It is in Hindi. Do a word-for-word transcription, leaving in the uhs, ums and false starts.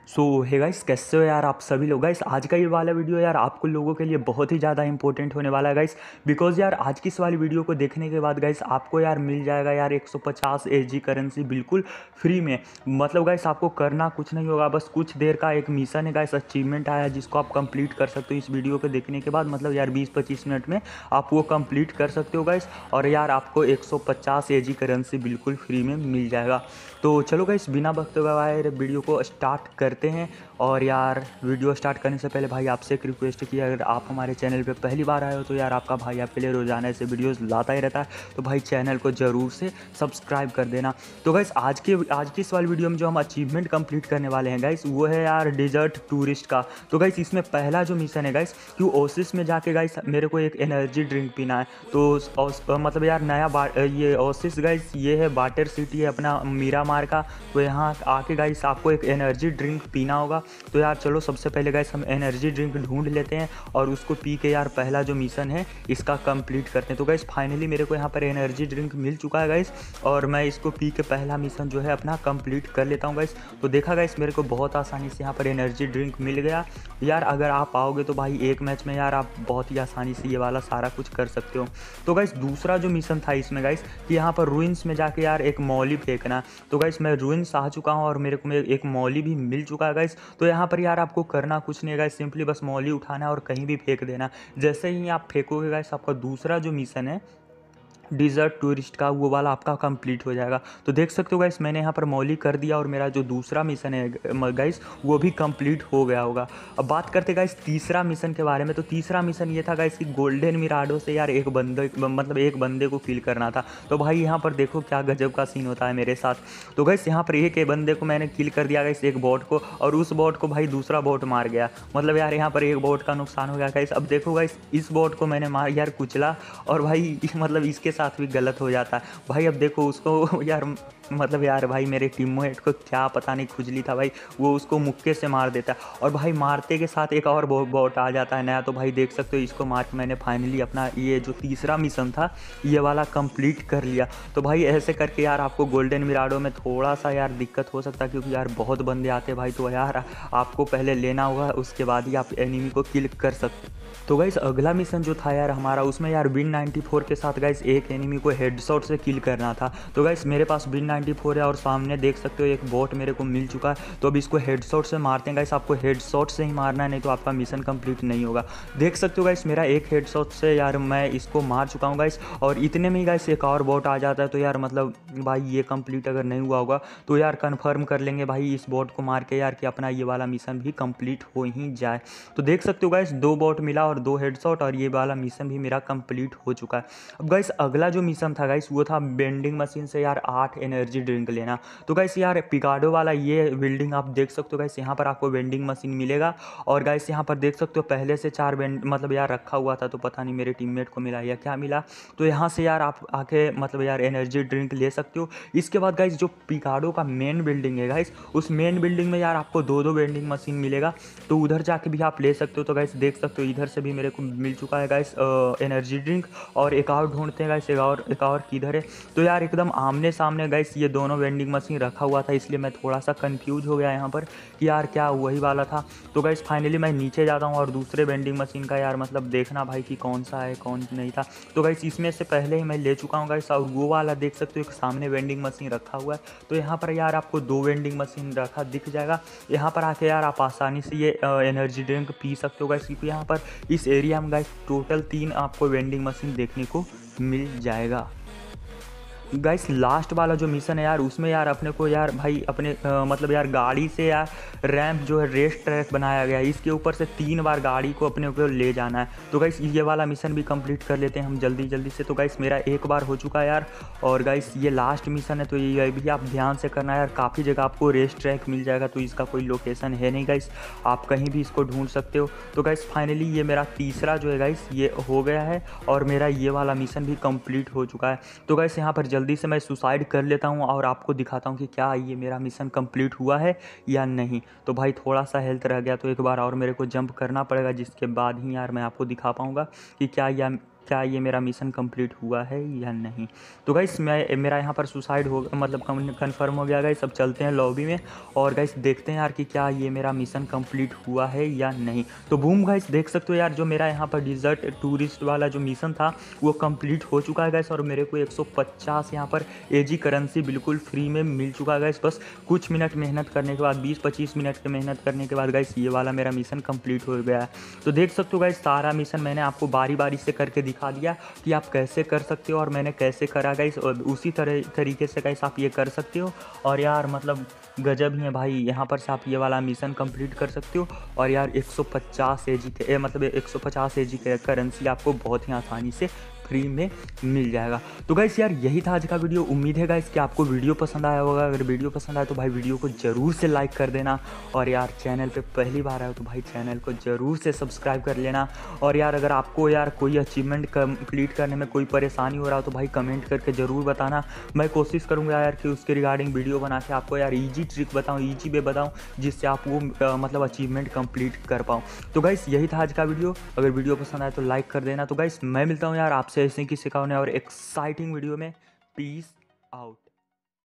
सो हे गाइस, कैसे हो यार आप सभी लोग। गाइस आज का ये वाला वीडियो यार आपको लोगों के लिए बहुत ही ज़्यादा इंपॉर्टेंट होने वाला है गाइस। बिकॉज यार आज की इस वाली वीडियो को देखने के बाद गाइस आपको यार मिल जाएगा यार एक सौ पचास एजी करेंसी बिल्कुल फ्री में। मतलब गाइस आपको करना कुछ नहीं होगा, बस कुछ देर का एक मिशन है गाइस, अचीवमेंट आया जिसको आप कंप्लीट कर सकते हो इस वीडियो को देखने के बाद। मतलब यार बीस पच्चीस मिनट में आप वो कंप्लीट कर सकते हो गाइस, और यार आपको एक सौ पचास एजी करेंसी बिल्कुल फ्री में मिल जाएगा। तो चलो गाइस बिना वक्त गवाए वीडियो को स्टार्ट करते हैं। और यार वीडियो स्टार्ट करने से पहले भाई आपसे एक रिक्वेस्ट की, अगर आप हमारे चैनल पे पहली बार आए हो तो यार आपका भाई आपके लिए रोजाना ऐसे वीडियोस लाता ही रहता है, तो भाई चैनल को ज़रूर से सब्सक्राइब कर देना। तो गाइस आज के आज की इस वाली वीडियो में जो हम अचीवमेंट कंप्लीट करने वाले हैं गाइस वो है यार डिजर्ट टूरिस्ट का। तो गाइस इसमें पहला जो मिशन है गाइस कि ओसिस में जाके गाइस मेरे को एक एनर्जी ड्रिंक पीना है। तो ओस, मतलब यार नया ये ओसिस गाइस ये है वाटर सिटी है अपना मीरा मार का। तो यहाँ आके गाइस आपको एक एनर्जी ड्रिंक पीना होगा। तो यार चलो सबसे पहले गाइस हम एनर्जी ड्रिंक ढूंढ लेते हैं और उसको पी के यार पहला जो मिशन है इसका कंप्लीट करते हैं। तो गाइस फाइनली मेरे को यहाँ पर एनर्जी ड्रिंक मिल चुका है गाइस, और मैं इसको पी के पहला मिशन जो है अपना कंप्लीट कर लेता हूँ गाइस। तो देखा गाइस मेरे को बहुत आसानी से यहाँ पर एनर्जी ड्रिंक मिल गया। यार अगर आप आओगे तो भाई एक मैच में यार आप बहुत ही आसानी से ये वाला सारा कुछ कर सकते हो। तो गाइस दूसरा जो मिशन था इसमें गाइस कि यहाँ पर रूइंस में जाके यार एक मौली फेंकना। तो गाइस मैं रूइंस आ चुका हूँ और मेरे को एक मौली भी मिल चुका है गाइस। तो यहाँ पर यार आपको करना कुछ नहीं है गाइस, सिंपली बस मौली उठाना है और कहीं भी फेंक देना। जैसे ही आप फेंकोगे गाइस आपका दूसरा जो मिशन है डिज़र्ट टूरिस्ट का वो वाला आपका कंप्लीट हो जाएगा। तो देख सकते हो गाइस मैंने यहाँ पर मौली कर दिया और मेरा जो दूसरा मिशन है गाइस वो भी कंप्लीट हो गया होगा। अब बात करते गाइस तीसरा मिशन के बारे में। तो तीसरा मिशन ये था गाइस कि गोल्डन मिराडो से यार एक बंदे मतलब एक बंदे को किल करना था। तो भाई यहाँ पर देखो क्या गजब का सीन होता है मेरे साथ। तो गाइस यहाँ पर एक बंदे को मैंने किल कर दिया गाइस, एक बॉट को, और उस बॉट को भाई दूसरा बॉट मार गया। मतलब यार यहाँ पर एक बॉट का नुकसान हो गया गाइस। अब देखो गाइस इस बॉट को मैंने मार यार कुचला, और भाई मतलब इसके साथ भी गलत हो जाता है भाई। अब देखो उसको यार मतलब यार भाई मेरे टीममेट को क्या पता नहीं खुजली था भाई, वो उसको मुक्के से मार देता है, और भाई मारते के साथ एक और बॉट आ जाता है नया। तो भाई देख सकते हो इसको मार के मैंने फाइनली अपना ये जो तीसरा मिशन था ये वाला कंप्लीट कर लिया। तो भाई ऐसे करके यार आपको गोल्डन मिराडो में थोड़ा सा यार दिक्कत हो सकता है क्योंकि यार बहुत बंदे आते हैं भाई। तो यार आपको पहले लेना होगा, उसके बाद ही आप एनिमी को किल कर सकते। तो गाइस अगला मिशन जो था यार हमारा उसमें यार विन नाइन्टी फोर के साथ गाइस एक एनिमी को हेडशॉट से किल करना था। तो गाइस मेरे पास विन नाइन्टी फोर है और सामने देख सकते हो एक बॉट मेरे को मिल चुका है। तो अब इसको हेडशॉट से मारते हैं गाइस, आपको हेडशॉट से ही मारना है नहीं तो आपका मिशन कंप्लीट नहीं होगा। देख सकते हो गाइस मेरा एक हेडशॉट से यार मैं इसको मार चुका हूँ गाइस, और इतने में ही गाइस एक और बॉट आ जाता है। तो यार मतलब भाई ये कंप्लीट अगर नहीं हुआ होगा तो यार कन्फर्म कर लेंगे भाई इस बॉट को मार के यार कि अपना ये वाला मिशन भी कंप्लीट हो ही जाए। तो देख सकते हो गाइस दो बॉट मिला और दो हेडशॉट, और ये वाला मिशन भी मेरा कंप्लीट हो चुका है। अब गाइस अगला जो मिशन था गाइस वो था बेंडिंग मशीन से यार आठ एनर्जी ड्रिंक लेना। तो गाइस यार पिकाडो वाला ये बिल्डिंग आप देख सकते हो गाइस, यहाँ पर आपको वेंडिंग मशीन मिलेगा। और गाइस यहाँ पर देख सकते हो पहले से चार वेंड मतलब यार रखा हुआ था, तो पता नहीं मेरे टीममेट को मिला या क्या मिला। तो यहाँ से यार आप आके मतलब यार एनर्जी ड्रिंक ले सकते हो। इसके बाद गाइस जो पिकाडो का मेन बिल्डिंग है गाइस उस मेन बिल्डिंग में यार आपको दो दो वेंडिंग मशीन मिलेगा, तो उधर जाके भी आप ले सकते हो। तो गाइस देख सकते हो इधर से भी मेरे को मिल चुका है गाइस एनर्जी ड्रिंक, और एक और ढूंढते हैं गाइस, एक और एक और किधर है। तो यार एकदम आमने सामने गाइस ये दोनों वेंडिंग मशीन रखा हुआ था, इसलिए मैं थोड़ा सा कंफ्यूज हो गया यहाँ पर कि यार क्या वही वाला था। तो गाइस फाइनली मैं नीचे जाता हूँ और दूसरे वेंडिंग मशीन का यार मतलब देखना भाई कि कौन सा है कौन नहीं था। तो गाइस इसमें से पहले ही मैं ले चुका हूँ गाइस, और वो वाला देख सकते हो एक सामने वेंडिंग मशीन रखा हुआ है। तो यहाँ पर यार आपको दो वेंडिंग मशीन रखा दिख जाएगा, यहाँ पर आके यार आप आसानी से ये एनर्जी ड्रिंक पी सकते हो गाइस, क्योंकि यहाँ पर इस एरिया में गाइस टोटल तीन आपको वेंडिंग मशीन देखने को मिल जाएगा। गाइस लास्ट वाला जो मिशन है यार उसमें यार अपने को यार भाई अपने आ, मतलब यार गाड़ी से यार रैंप जो है रेस ट्रैक बनाया गया है, इसके ऊपर से तीन बार गाड़ी को अपने को ले जाना है। तो गाइस ये वाला मिशन भी कंप्लीट कर लेते हैं हम जल्दी जल्दी से। तो गाइस मेरा एक बार हो चुका है यार, और गाइस ये लास्ट मिशन है तो ये भी आप ध्यान से करना है यार। काफ़ी जगह आपको रेस ट्रैक मिल जाएगा, तो इसका कोई लोकेशन है नहीं गाइस, आप कहीं भी इसको ढूंढ सकते हो। तो गाइस फाइनली ये मेरा तीसरा जो है गाइस ये हो गया है, और मेरा ये वाला मिशन भी कंप्लीट हो चुका है। तो गाइस यहाँ पर जल्दी से मैं सुसाइड कर लेता हूँ और आपको दिखाता हूँ कि क्या ये मेरा मिशन कंप्लीट हुआ है या नहीं। तो भाई थोड़ा सा हेल्थ रह गया तो एक बार और मेरे को जंप करना पड़ेगा, जिसके बाद ही यार मैं आपको दिखा पाऊँगा कि क्या यह क्या ये मेरा मिशन कंप्लीट हुआ है या नहीं। तो गाइस मैं मेरा यहाँ पर सुसाइड हो मतलब कन्फर्म हो गया गाइस। अब चलते हैं लॉबी में और गाइस देखते हैं यार कि क्या ये मेरा मिशन कंप्लीट हुआ है या नहीं। तो बूम गाइस देख सकते हो यार जो मेरा यहाँ पर डिजर्ट टूरिस्ट वाला जो मिशन था वो कंप्लीट हो चुका है गाइस और मेरे को एक सौ पचास यहाँ पर एजी करेंसी बिल्कुल फ्री में मिल चुका है गाइस। बस कुछ मिनट मेहनत करने के बाद बीस पच्चीस मिनट की मेहनत करने के बाद गाइस ये वाला मेरा मिशन कंप्लीट हो गया है। तो देख सकते हो गाइस सारा मिशन मैंने आपको बारी बारी से करके दिखा दिया कि आप कैसे कर सकते हो और मैंने कैसे करा गाइस, और उसी तरह तरीके से गाइस आप ये कर सकते हो। और यार मतलब गजब ही है भाई, यहाँ पर से आप ये वाला मिशन कंप्लीट कर सकते हो और यार एक सौ पचास एजी के मतलब एक सौ पचास एजी के करेंसी आपको बहुत ही आसानी से फ्री में मिल जाएगा। तो गाइस यार यही था आज का वीडियो। उम्मीद है गाइस कि आपको वीडियो पसंद आया होगा। अगर वीडियो पसंद आया तो भाई वीडियो को ज़रूर से लाइक कर देना और यार चैनल पे पहली बार आए हो तो भाई चैनल को ज़रूर से सब्सक्राइब कर लेना। और यार अगर आपको यार कोई अचीवमेंट कंप्लीट करने में कोई परेशानी हो रहा हो तो भाई कमेंट करके ज़रूर बताना। मैं कोशिश करूँगा यार कि उसके रिगार्डिंग वीडियो बना के आपको यार ईजी ट्रिक बताऊँ, ईजी वे बताऊँ जिससे आप वो आ, मतलब अचीवमेंट कंप्लीट कर पाऊँ। तो गाइस यही था आज का वीडियो। अगर वीडियो पसंद आए तो लाइक कर देना। तो गाइस मैं मिलता हूँ यार आपसे ऐसे किसी का और एक्साइटिंग वीडियो में। Peace out.